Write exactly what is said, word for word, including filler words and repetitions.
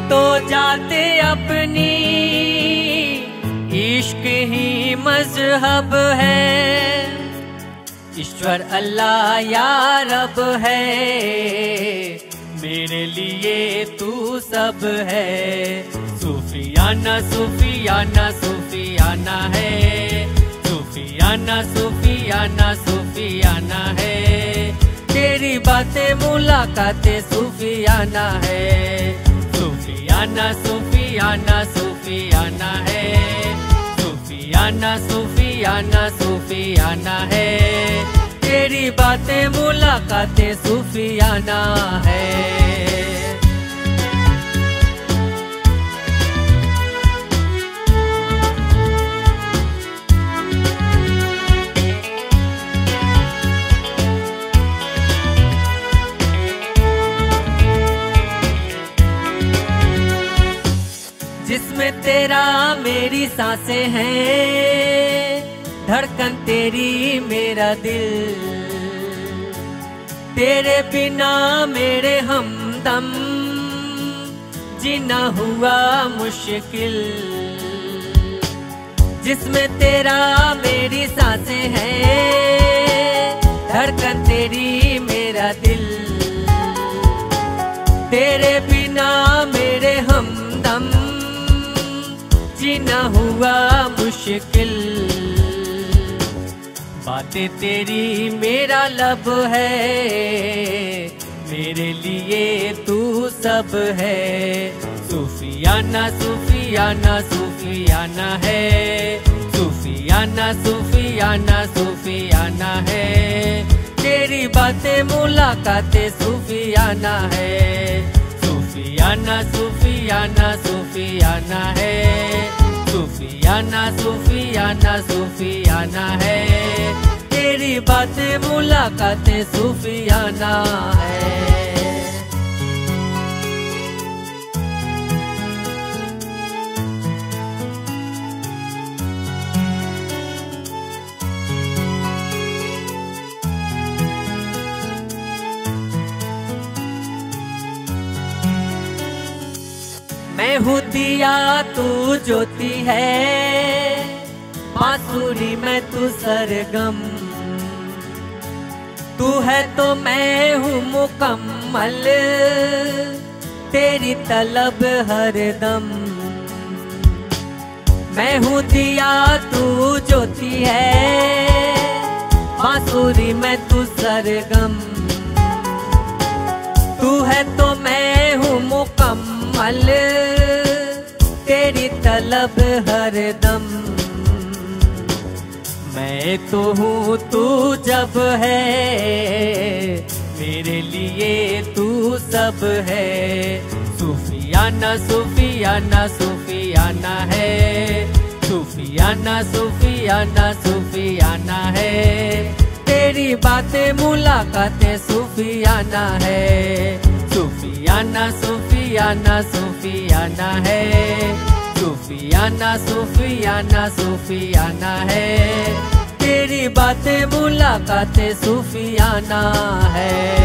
तो जाते अपनी, इश्क ही मजहब है, ईश्वर अल्लाह या रब है, मेरे लिए तू सब है। सूफियाना सूफियाना सूफियाना है, सूफियाना सूफियाना सूफियाना है, तेरी बातें मुलाकातें सूफियाना है। सूफियाना सूफियाना सूफियाना है, सूफियाना सूफियाना सूफियाना है, तेरी बातें मुलाकातें सूफियाना है। जिसमें तेरा मेरी सांसें हैं, धड़कन तेरी मेरा दिल, तेरे बिना मेरे हमदम जीना हुआ मुश्किल। जिसमें तेरा मेरी सांसें हैं, धड़कन तेरी मेरा दिल, तेरे बिना मेरे हमदम जीना हुआ मुश्किल। बातें तेरी मेरा लब है, मेरे लिए तू सब है। सूफियाना सूफियाना सूफियाना है, सूफियाना सूफियाना सूफियाना है, तेरी बातें मुलाकातें सूफियाना है। सूफियाना सूफियाना सूफियाना है, सूफियाना सूफियाना सूफियाना है, तेरी बातें मुलाकातें सूफियाना है। मैं हूँ दिया तू ज्योति है, बांसुरी में तू सरगम, तू है तो मैं हूँ मुकम्मल, तेरी तलब हरदम। मैं हूँ दिया तू ज्योति है, बांसुरी में तू सरगम, तू है तो मैं हूँ मुकम्मल, तेरी तलब हरदम। मैं तो हूँ तू जब है, मेरे लिए तू सब है। सूफियाना सूफियाना सूफियाना है, सूफियाना सूफियाना सूफियाना है, तेरी बातें मुलाकातें सूफियाना है। सूफियाना सूफियाना सूफियाना है, सूफियाना सूफियाना सूफियाना है, तेरी बातें मुलाकातें सूफियाना है।